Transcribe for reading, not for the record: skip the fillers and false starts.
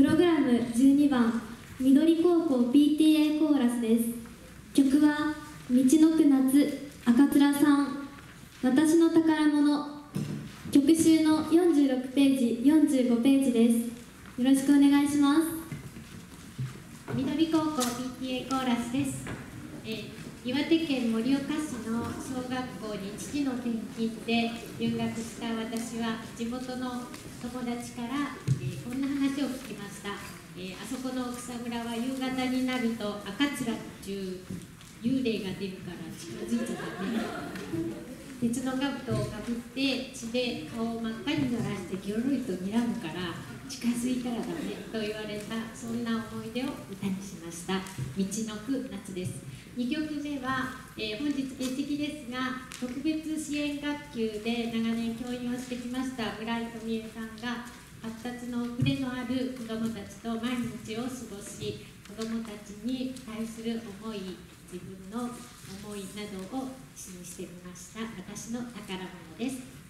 プログラム12番緑高校 PTA コーラスです。曲は道のく夏赤面さん私の宝物。曲集の46ページ45ページです。よろしくお願いします。 緑高校 PTA コーラスです。岩手県盛岡市の小学校に父の転勤で留学した私は地元の友達から、こんな話を聞きました。あそこの草むらは夕方になると赤面中幽霊が出るから近づいちゃダメ。鉄の兜をかぶって血で顔を真っ赤に濡らしてギョロリと睨むから近づいたらダメと言われた、そんな思い出を歌にしました。道のく夏です。2曲目は、本日欠席ですが特別支援学級で長年教員をしてきました村井富恵さんが発達の遅れのある子どもたちと毎日を過ごし、子どもたちに対する思い、自分の思いなどを詩にしてみました。私の宝物です。